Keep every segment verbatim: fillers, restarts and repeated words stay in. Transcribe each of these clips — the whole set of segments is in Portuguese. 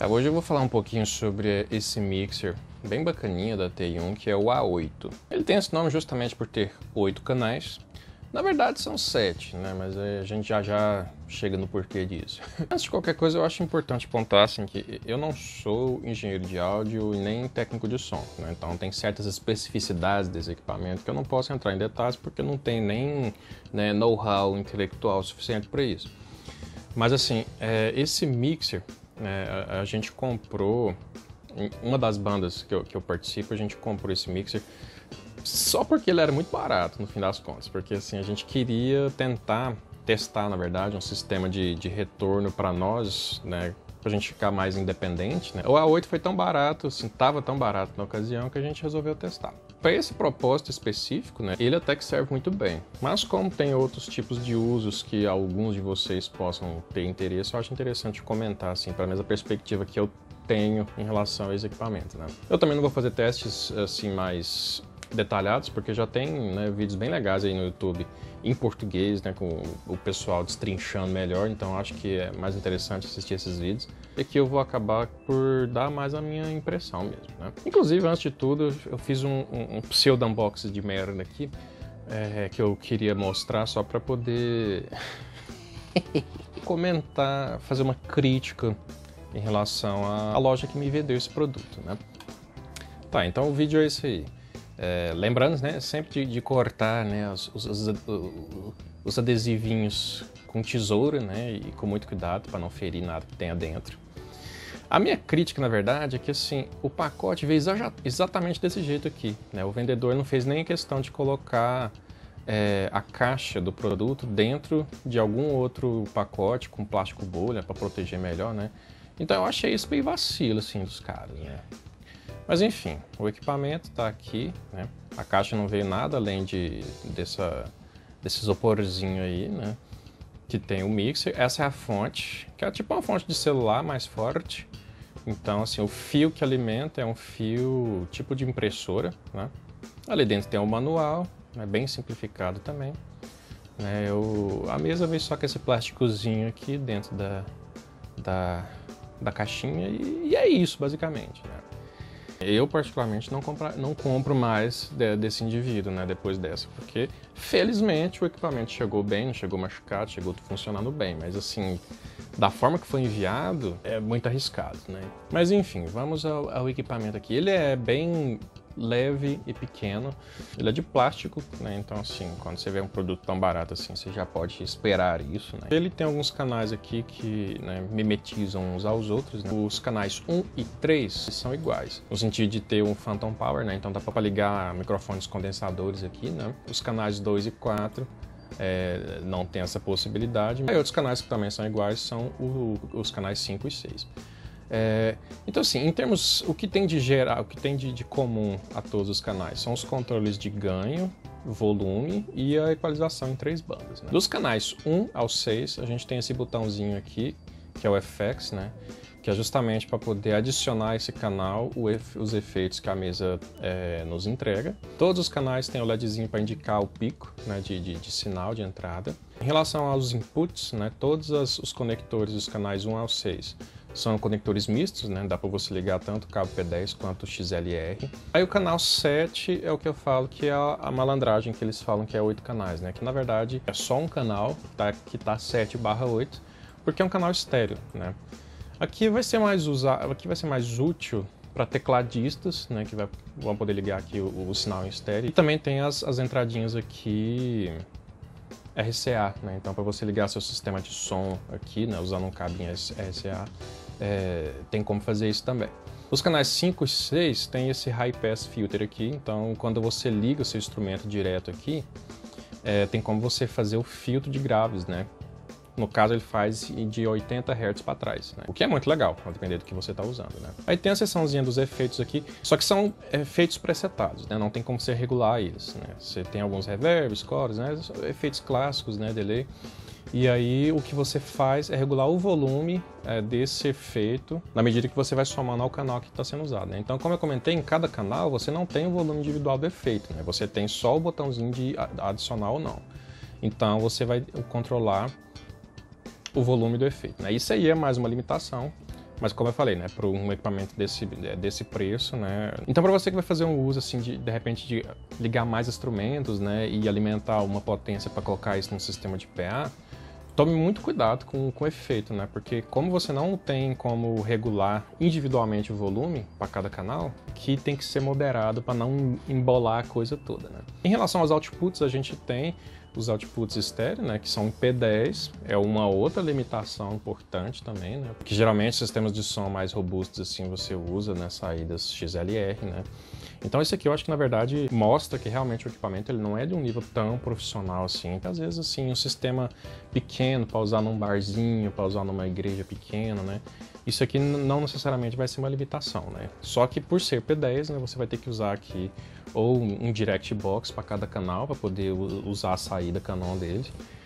Tá, hoje eu vou falar um pouquinho sobre esse mixer bem bacaninha da T I um, que é o A oito. Ele tem esse nome justamente por ter oito canais. Na verdade são sete, né? Mas a gente já já chega no porquê disso. Antes de qualquer coisa, eu acho importante pontuar assim, que eu não sou engenheiro de áudio e nem técnico de som, né? Então tem certas especificidades desse equipamento que eu não posso entrar em detalhes porque eu não tenho nem né, know-how intelectual suficiente para isso. Mas assim, é, esse mixer, né, a, a gente comprou, uma das bandas que eu, que eu participo, a gente comprou esse mixer só porque ele era muito barato, no fim das contas. Porque assim, a gente queria tentar testar, na verdade, um sistema de, de retorno para nós, né, pra gente ficar mais independente, né? O A oito foi tão barato, assim, tava tão barato na ocasião que a gente resolveu testar. Para esse propósito específico, né, ele até que serve muito bem. Mas como tem outros tipos de usos que alguns de vocês possam ter interesse, eu acho interessante comentar, assim, pela mesma perspectiva que eu tenho em relação a esse equipamento, né? Eu também não vou fazer testes, assim, mais detalhados, porque já tem né, vídeos bem legais aí no YouTube em português, né, com o pessoal destrinchando melhor, então acho que é mais interessante assistir esses vídeos. E aqui eu vou acabar por dar mais a minha impressão mesmo, né? Inclusive, antes de tudo, eu fiz um, um, um pseudo-unboxing de merda aqui, é, que eu queria mostrar só para poder comentar, fazer uma crítica em relação à loja que me vendeu esse produto, né? Tá, então o vídeo é esse aí. É, lembrando, né, sempre de, de cortar né, os, os, os, os adesivinhos com tesoura, né, e com muito cuidado para não ferir nada que tenha dentro. A minha crítica, na verdade, é que assim, o pacote veio exa exatamente desse jeito aqui, né? O vendedor não fez nem questão de colocar é, a caixa do produto dentro de algum outro pacote com plástico bolha para proteger melhor, né? Então eu achei isso meio vacilo assim dos caras, né? Mas enfim, o equipamento está aqui, né? A caixa não veio nada além de, dessa, desse isoporzinho aí, né? Que tem o mixer. Essa é a fonte, que é tipo uma fonte de celular mais forte. Então, assim, o fio que alimenta é um fio tipo de impressora, né? Ali dentro tem o manual, né? Bem simplificado também. Né? Eu, a mesa veio só com esse plásticozinho aqui dentro da, da, da caixinha e, e é isso, basicamente, né? Eu, particularmente, não, compra, não compro mais de, desse indivíduo, né, depois dessa, porque, felizmente, o equipamento chegou bem, não chegou machucado, chegou funcionando bem, mas, assim, da forma que foi enviado, é muito arriscado, né? Mas, enfim, vamos ao, ao equipamento aqui. Ele é bem leve e pequeno, ele é de plástico, né? Então, assim, quando você vê um produto tão barato assim, você já pode esperar isso, né? Ele tem alguns canais aqui que né, mimetizam uns aos outros, né? Os canais um e três são iguais, no sentido de ter um Phantom Power, né? Então dá para ligar microfones condensadores aqui, né? Os canais dois e quatro é, não tem essa possibilidade. E outros canais que também são iguais são o, os canais cinco e seis. É, então assim, em termos, o que tem de geral, o que tem de, de comum a todos os canais são os controles de ganho, volume e a equalização em três bandas, né? Dos canais um ao seis, a gente tem esse botãozinho aqui, que é o F X, né? Que é justamente para poder adicionar a esse canal o efe, os efeitos que a mesa é, nos entrega. Todos os canais têm o LEDzinho para indicar o pico né, de, de, de sinal de entrada. Em relação aos inputs, né, todos as, os conectores dos canais um ao seis são conectores mistos, né? Dá para você ligar tanto o cabo P dez quanto o X L R. Aí o canal sete é o que eu falo que é a, a malandragem que eles falam que é oito canais, né? Que na verdade é só um canal tá, que tá sete barra oito, porque é um canal estéreo, né? Aqui vai ser mais usado, aqui vai ser mais útil para tecladistas, né? Que vai, vão poder ligar aqui o, o sinal em estéreo. E também tem as, as entradinhas aqui R C A, né? Então para você ligar seu sistema de som aqui, né? Usando um cabinho R C A. É, tem como fazer isso também. Os canais cinco e seis tem esse High Pass Filter aqui, então quando você liga o seu instrumento direto aqui, é, tem como você fazer o filtro de graves, né? No caso ele faz de oitenta hertz para trás, né? O que é muito legal, a depender do que você está usando, né? Aí tem a seçãozinha dos efeitos aqui, só que são efeitos presetados, né? Não tem como você regular eles, né? Você tem alguns reverbs, cores, né? Efeitos clássicos, né? Delay. E aí o que você faz é regular o volume é, desse efeito na medida que você vai somando ao canal que está sendo usado, né? Então, como eu comentei, em cada canal você não tem o volume individual do efeito, né? Você tem só o botãozinho de adicionar ou não. Então você vai controlar o volume do efeito, né? Isso aí é mais uma limitação Mas como eu falei, né, para um equipamento desse, desse preço, né, então para você que vai fazer um uso assim de de repente de ligar mais instrumentos, né, e alimentar uma potência para colocar isso num sistema de P A, tome muito cuidado com, com o efeito, né, porque como você não tem como regular individualmente o volume para cada canal, que tem que ser moderado para não embolar a coisa toda, né. Em relação aos outputs, a gente tem os outputs estéreo, né, que são em P dez, é uma outra limitação importante também, né, porque geralmente sistemas de som mais robustos assim você usa, né, saídas X L R, né. Então isso aqui eu acho que na verdade mostra que realmente o equipamento ele não é de um nível tão profissional assim, que às vezes assim um sistema pequeno para usar num barzinho, para usar numa igreja pequena, né, isso aqui não necessariamente vai ser uma limitação, né. Só que por ser P dez, né, você vai ter que usar aqui ou um direct box para cada canal para poder usar a saída Canon dele,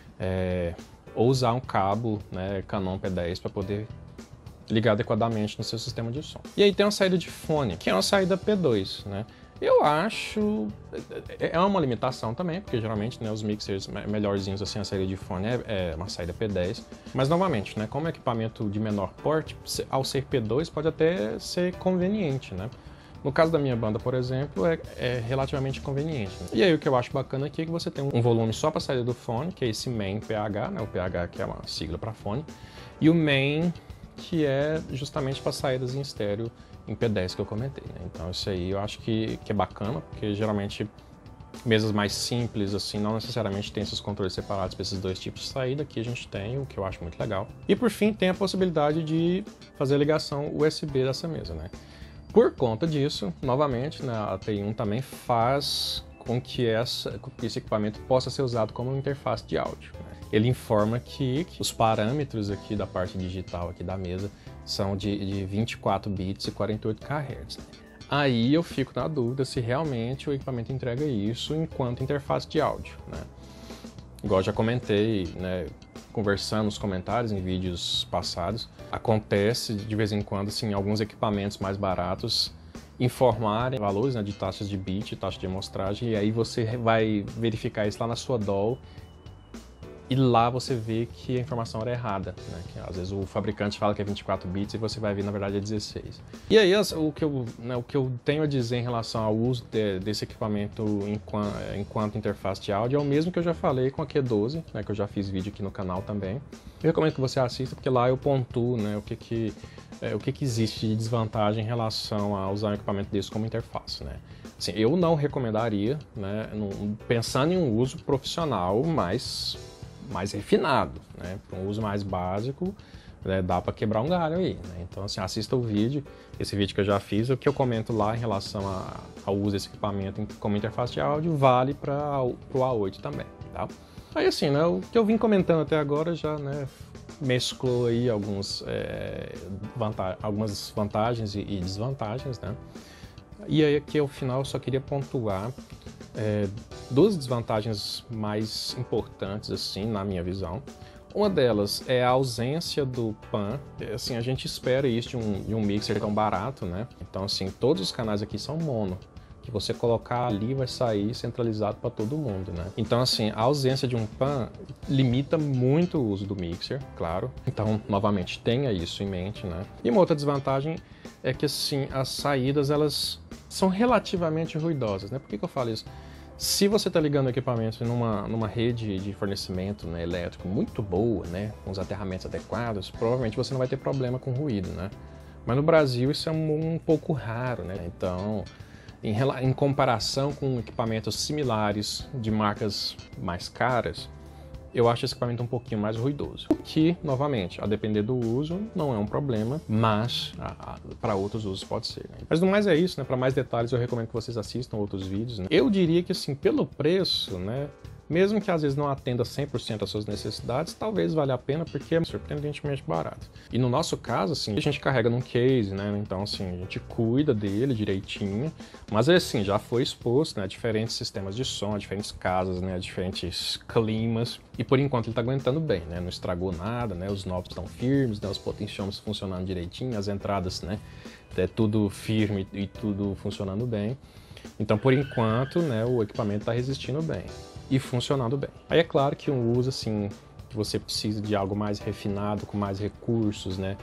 é, ou usar um cabo, né, Canon P dez para poder ligar adequadamente no seu sistema de som. E aí tem uma saída de fone, que é uma saída P dois, né? Eu acho... é uma limitação também, porque geralmente, né, os mixers melhorzinhos assim, a saída de fone é, é uma saída P dez. Mas novamente, né, como equipamento de menor porte, ao ser P dois pode até ser conveniente, né? No caso da minha banda, por exemplo, é, é relativamente conveniente, né? E aí o que eu acho bacana aqui é que você tem um volume só para a saída do fone, que é esse main P H, né? O P H que é uma sigla para fone, e o main que é justamente para saídas em estéreo em P dez que eu comentei, né? Então isso aí eu acho que, que é bacana, porque geralmente mesas mais simples assim não necessariamente tem esses controles separados para esses dois tipos de saída. Aqui a gente tem, o que eu acho muito legal. E por fim tem a possibilidade de fazer a ligação U S B dessa mesa, né? Por conta disso, novamente, né, a T I um também faz com que, essa, com que esse equipamento possa ser usado como interface de áudio, né? Ele informa que, que os parâmetros aqui da parte digital aqui da mesa são de, de vinte e quatro bits e quarenta e oito kilohertz. Né? Aí eu fico na dúvida se realmente o equipamento entrega isso enquanto interface de áudio, né? Igual eu já comentei, né, conversando nos comentários em vídeos passados, acontece de vez em quando, assim, alguns equipamentos mais baratos informarem valores, né, de taxas de bit, taxa de amostragem, e aí você vai verificar isso lá na sua D A W e lá você vê que a informação era errada, né? Que às vezes o fabricante fala que é vinte e quatro bits e você vai ver na verdade é dezesseis. E aí o que eu, né, o que eu tenho a dizer em relação ao uso de, desse equipamento enquanto, enquanto interface de áudio é o mesmo que eu já falei com a Q doze, né, que eu já fiz vídeo aqui no canal também. Eu recomendo que você assista porque lá eu pontuo, né, o que que, é, o que que existe de desvantagem em relação a usar um equipamento desse como interface, né? Assim, eu não recomendaria, né, no, pensando em um uso profissional, mas mais refinado, né? Para um uso mais básico, né, dá para quebrar um galho aí, né? Então, assim, assista o vídeo, esse vídeo que eu já fiz, o que eu comento lá em relação a, ao uso desse equipamento como interface de áudio vale para o A oito também, tá? Aí, assim, né, o que eu vim comentando até agora já, né, mesclou aí alguns, é, vanta algumas vantagens e, e desvantagens, né? E aí aqui ao final eu só queria pontuar É, duas desvantagens mais importantes, assim, na minha visão. Uma delas é a ausência do pan. Assim, a gente espera isso de um, de um mixer tão barato, né? Então, assim, todos os canais aqui são mono. Que você colocar ali vai sair centralizado para todo mundo, né? Então, assim, a ausência de um pan limita muito o uso do mixer, claro. Então, novamente, tenha isso em mente, né? E uma outra desvantagem é que, assim, as saídas, elas são relativamente ruidosas, né? Por que que eu falo isso? Se você está ligando o equipamento numa, numa rede de fornecimento, né, elétrico muito boa, né, com os aterramentos adequados, provavelmente você não vai ter problema com ruído, né? Mas no Brasil isso é um, um pouco raro, né? Então, em, em comparação com equipamentos similares de marcas mais caras, eu acho esse equipamento um pouquinho mais ruidoso. O que, novamente, a depender do uso, não é um problema, mas para outros usos pode ser, né? Mas no mais é isso, né? Para mais detalhes eu recomendo que vocês assistam outros vídeos, né? Eu diria que, assim, pelo preço, né, mesmo que às vezes não atenda cem por cento às suas necessidades, talvez valha a pena porque é surpreendentemente barato. E no nosso caso, assim, a gente carrega num case, né? Então, assim, a gente cuida dele direitinho, mas assim, já foi exposto, né, a diferentes sistemas de som, a diferentes casas, né, a diferentes climas, e por enquanto ele tá aguentando bem, né? Não estragou nada, né? Os knobs estão firmes, né? Os potentiometers funcionando direitinho, as entradas, né, é tudo firme e tudo funcionando bem. Então, por enquanto, né, o equipamento tá resistindo bem e funcionando bem. Aí é claro que um uso assim, que você precisa de algo mais refinado, com mais recursos, né?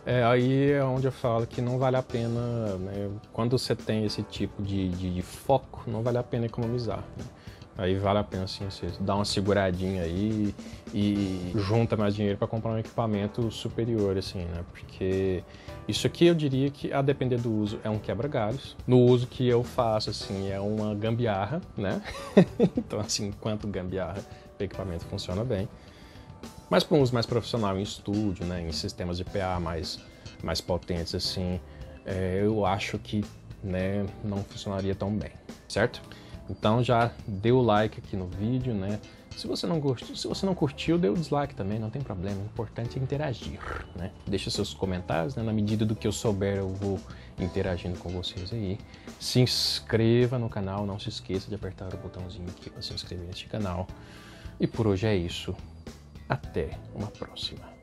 É, aí é onde eu falo que não vale a pena, né? Quando você tem esse tipo de, de, de foco, não vale a pena economizar, né? Aí vale a pena assim, você dar uma seguradinha aí e junta mais dinheiro para comprar um equipamento superior, assim, né? Porque isso aqui eu diria que, a depender do uso, é um quebra-galhos. No uso que eu faço, assim, é uma gambiarra, né? Então, assim, enquanto gambiarra, o equipamento funciona bem. Mas para um uso mais profissional em estúdio, né, em sistemas de P A mais, mais potentes, assim, é, eu acho que, né, não funcionaria tão bem, certo? Então já dê o like aqui no vídeo, né? Se você não curtiu, se você não curtiu, dê o dislike também, não tem problema. O importante é interagir, né? Deixa seus comentários, né? Na medida do que eu souber, eu vou interagindo com vocês aí. Se inscreva no canal, não se esqueça de apertar o botãozinho aqui para se inscrever neste canal. E por hoje é isso. Até uma próxima.